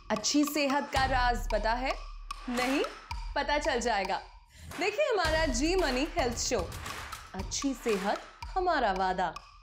अच्छी सेहत का राज पता है? नहीं? पता चल जाएगा। देखिए हमारा जी मनी हेल्थ शो। अच्छी सेहत हमारा वादा।